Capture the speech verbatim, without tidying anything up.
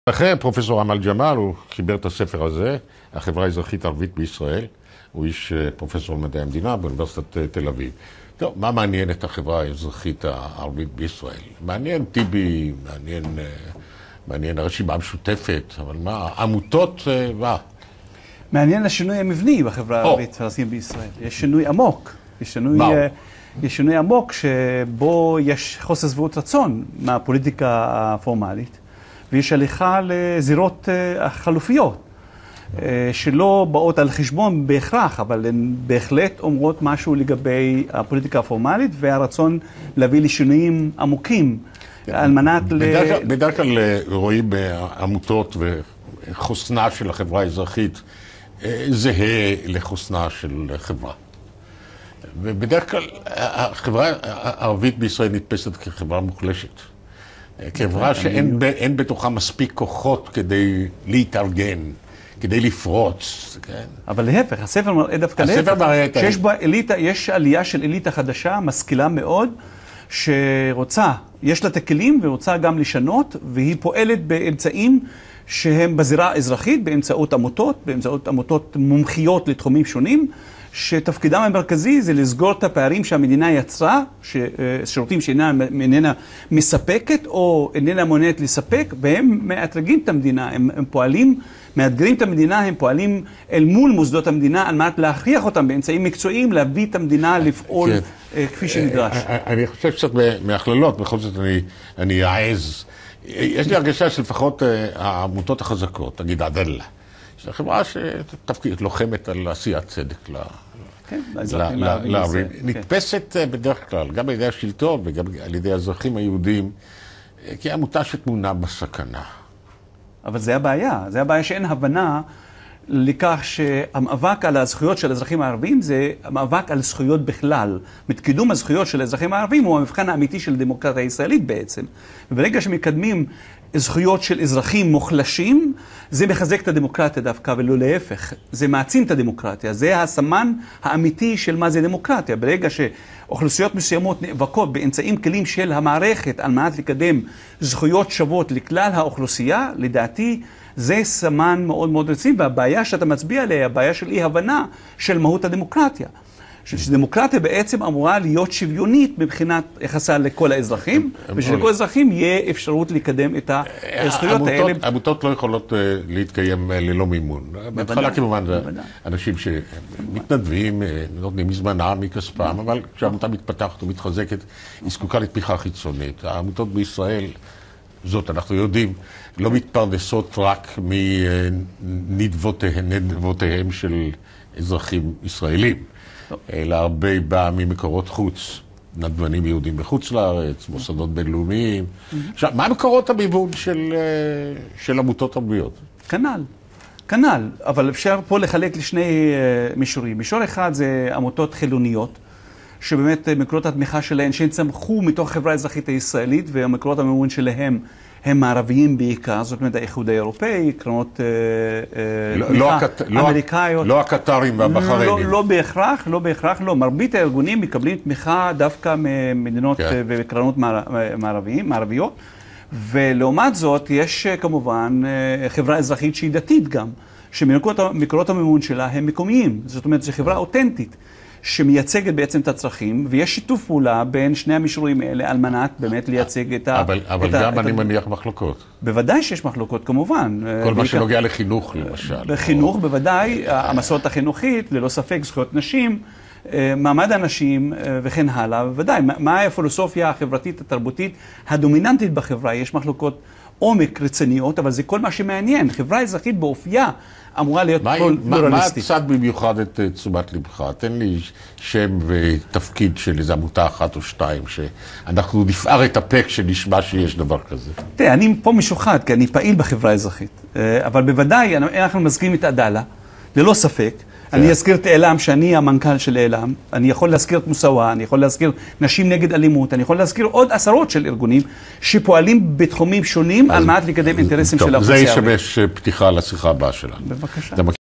אחרי פרופסור אמל ג'מאל, הוא חיבר את הספר הזה, החברה האזרחית הערבית בישראל. הוא איש פרופסור למדעי המדינה באוניברסיטת תל אביב. טוב, מה מעניין את החברה האזרחית הערבית בישראל? מעניין טיבי, מעניין, מעניין הרשימה המשותפת, אבל מה, עמותות, מה? מעניין השינוי המבני בחברה הערבית הפלסטינית בישראל. יש שינוי עמוק. יש שינוי, יש שינוי עמוק שבו יש חוסר שביעות רצון מהפוליטיקה הפורמלית, ויש הליכה לזירות חלופיות, שלא באות על חשבון בהכרח, אבל הן בהחלט אומרות משהו לגבי הפוליטיקה הפורמלית והרצון להביא לשינויים עמוקים על מנת ל... בדרך כלל רואים בעמותות וחוסנה של החברה האזרחית זהה לחוסנה של חברה. ובדרך כלל החברה הערבית בישראל נתפסת כחברה מוחלשת. חברה שאין בתוכה מספיק כוחות כדי להתארגן, כדי לפרוץ. אבל להפך, הספר מראה דווקא להפך. שיש בה אליטה, יש עלייה של אליטה חדשה, משכילה מאוד, שרוצה, יש לה את הכלים ורוצה גם לשנות, והיא פועלת באמצעים שהם בזירה האזרחית, באמצעות עמותות, באמצעות עמותות מומחיות לתחומים שונים, שתפקידם המרכזי זה לסגור את הפערים שהמדינה יצרה, שירותים שאיננה מספקת או איננה מעוניינת לספק, והם מאתרגים את המדינה, הם, הם פועלים, מאתגרים את המדינה, הם פועלים אל מול מוסדות המדינה, על מנת להכריח אותם באמצעים מקצועיים, להביא את המדינה לפעול כן. כפי שנדרש. אני חושב קצת מהכללות, בכל זאת אני, אני אעז. יש לי הרגשה שלפחות העמותות החזקות, נגיד עדאלה, זו חברה שתפקיד לוחמת על עשיית צדק לערבים. נתפסת בדרך כלל, גם על ידי השלטון וגם על ידי האזרחים היהודים, כעמותה שתמונה בסכנה. אבל זה הבעיה. זה הבעיה שאין הבנה לכך שהמאבק על הזכויות של האזרחים הערבים זה המאבק על זכויות בכלל. קידום הזכויות של האזרחים הערבים הוא המבחן האמיתי של הדמוקרטיה הישראלית בעצם. וברגע שמקדמים זכויות של אזרחים מוחלשים, זה מחזק את הדמוקרטיה דווקא ולא להפך. זה מעצים את הדמוקרטיה. זה הסמן האמיתי של מה זה דמוקרטיה. ברגע שאוכלוסיות מסוימות נאבקות באמצעים כלים של המערכת על מנת לקדם זכויות שוות לכלל האוכלוסייה, לדעתי זה סמן מאוד מאוד רציני, והבעיה שאתה מצביע עליה, הבעיה של אי הבנה של מהות הדמוקרטיה. שדמוקרטיה בעצם אמורה להיות שוויונית מבחינת יחסה לכל האזרחים, ושלכל האזרחים יהיה אפשרות לקדם את הזכויות האלה. עמותות לא יכולות להתקיים ללא מימון. בהתחלה כמובן זה אנשים שמתנדבים, נותנים מזמנם, מכספם, אבל כשעמותה מתפתחת ומתחזקת, היא זקוקה לתמיכה חיצונית. העמותות בישראל, זאת אנחנו יודעים, לא מתפרנסות רק מנדבותיהם של אזרחים ישראלים. אלא הרבה בא ממקורות חוץ, נדבנים יהודים בחוץ לארץ, מוסדות בינלאומיים. עכשיו, מה מקורות המימון של, של עמותות ערביות? כנ"ל, כנ"ל, אבל אפשר פה לחלק לשני מישורים. מישור אחד זה עמותות חילוניות, שבאמת מקורות התמיכה שלהן, שהן צמחו מתוך החברה האזרחית הישראלית, והמקורות המימון שלהם הם מערביים בעיקר, זאת אומרת האיחוד האירופאי, קרנות תמיכה אמריקאיות. לא הקטרים והבחריינים. לא בהכרח, לא בהכרח, לא. מרבית הארגונים מקבלים תמיכה דווקא ממדינות וקרנות מערביות, ולעומת זאת יש כמובן חברה אזרחית שהיא דתית גם, שמקורות המימון שלה הם מקומיים, זאת אומרת זו חברה אותנטית. שמייצגת בעצם את הצרכים, ויש שיתוף פעולה בין שני המישורים האלה על מנת באמת לייצג את ה... אבל, אבל את גם ה, אני את מניח מחלוקות. בוודאי שיש מחלוקות כמובן. כל מה שנוגע לחינוך למשל. בחינוך בוודאי, המסורת החינוכית, ללא ספק, זכויות נשים, מעמד הנשים וכן הלאה, בוודאי. מה הפילוסופיה החברתית, התרבותית, הדומיננטית בחברה? יש מחלוקות עומק רציניות, אבל זה כל מה שמעניין. חברה אזרחית באופייה אמורה להיות פלורליסטית. מה הצד במיוחד את תשומת לבך? תן לי שם ותפקיד של איזו עמותה אחת או שתיים, שאנחנו נפער את הפק שנשמע שיש דבר כזה. תראה, אני פה משוחד, כי אני פעיל בחברה האזרחית. אבל בוודאי, אנחנו מזכירים את עדאלה, ללא ספק. אני אזכיר את אעלם, שאני המנכ"ל של אעלם. אני יכול להזכיר את מוסאווה, אני יכול להזכיר נשים נגד אלימות, אני יכול להזכיר עוד עשרות של ארגונים שפועלים בתחומים שונים על מנת לקדם אינטרסים של האוכלוסייה. זה ישמש פתיחה לשיחה הבאה שלנו. בבקשה.